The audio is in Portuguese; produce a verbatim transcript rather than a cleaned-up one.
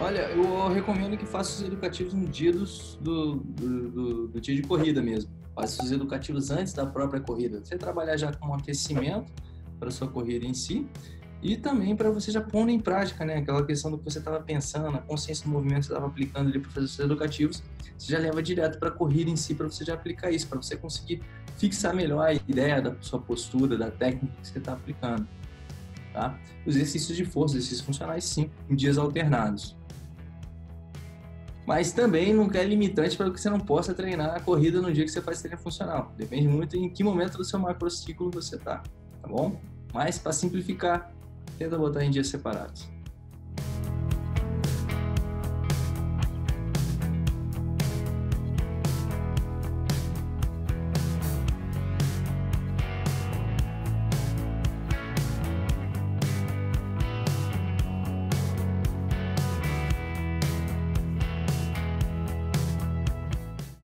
Olha, eu recomendo que faça os educativos no dia dos- do, do, do- do dia de corrida mesmo. Faça os educativos antes da própria corrida. Você trabalhar já com um aquecimento para a sua corrida em si e também para você já pondo em prática, né? Aquela questão do que você estava pensando, a consciência do movimento que você estava aplicando ali para fazer os seus educativos, você já leva direto para a corrida em si para você já aplicar isso, para você conseguir fixar melhor a ideia da sua postura, da técnica que você está aplicando, tá? Os exercícios de força, exercícios funcionais, sim, em dias alternados. Mas também não é limitante para que você não possa treinar a corrida no dia que você faz treino funcional. Depende muito em que momento do seu macrociclo você está, tá bom? Mas para simplificar, tenta botar em dias separados.